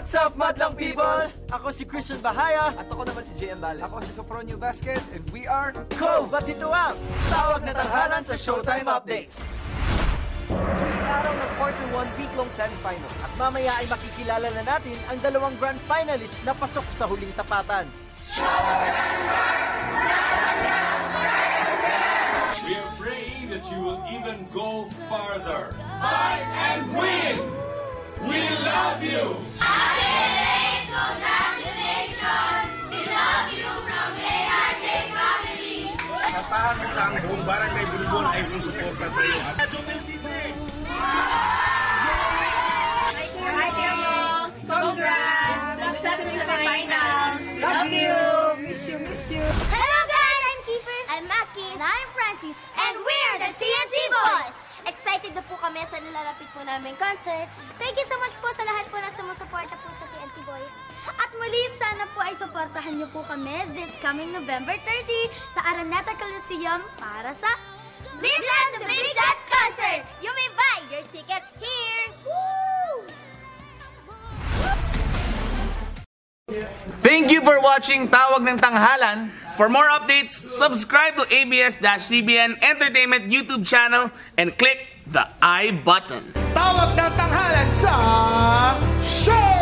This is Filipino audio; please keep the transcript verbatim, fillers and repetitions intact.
What's up, madlang people? Ako si Christian Bahaya. At ako naman si J M Bales. Ako si Sofronio Vasquez and we are Cove! At ito ang Tawag na Tanghalan sa Showtime Updates. huling araw ng quarter one week-long semifinal. At mamaya ay makikilala na natin ang dalawang grand finalists na pasok sa huling tapatan. We are praying that you will even go farther. Fight and win! We love you! Adelaide, congratulations! We love you from A R J family! Asahan mo na ang buong barangay Bulbon ay susuporta sa iyo. Hi, Teo! Congrats! Love sa atin sa final! Love you! Miss you, miss you! Hello guys! I'm Kiefer. I'm Maki. And I'm Francis. And we're the T N T Boys! Excited na po kami sa nilalapit po namin concert. Thank you so much po sa lahat po na sumusuporta po sa T N T Boys. At muli, sana po ay suportahan niyo po kami this coming November thirtieth sa Araneta Coliseum para sa Listen to Big Shot Concert! You may buy your tickets here! Woo! Thank you for watching Tawag ng Tanghalan. For more updates, subscribe to A B S C B N Entertainment YouTube channel and click the I button. Tawag ng Tanghalan sa Show!